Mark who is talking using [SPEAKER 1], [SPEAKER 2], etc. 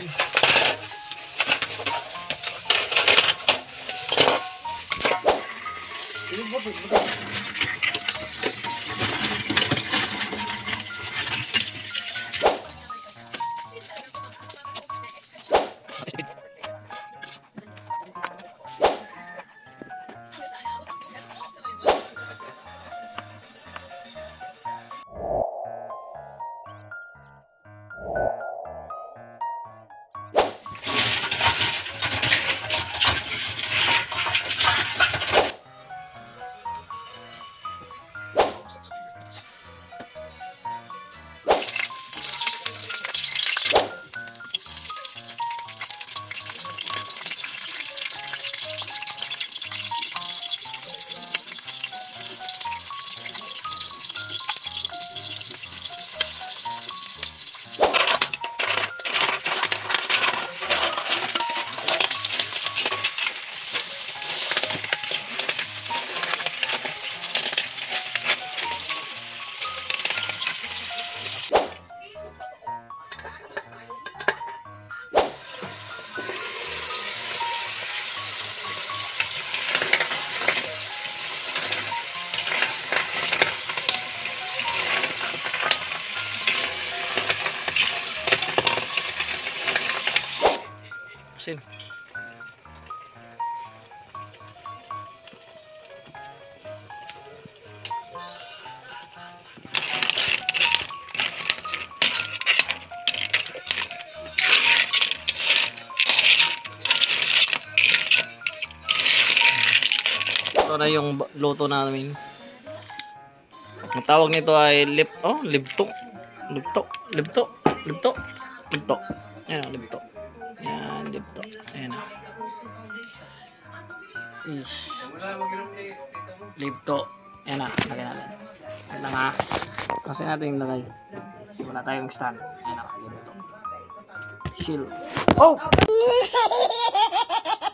[SPEAKER 1] Asin. Ito na yung luto namin. Ang tawag nito ay libto. Ayan, libto. Yan, libto. Ayan. Libto. Ayan na, lagay natin. Ayan na nga. Kasi natin yung lagay. Kasi wala tayong stand. Ayan na, libto. Chill. Oh!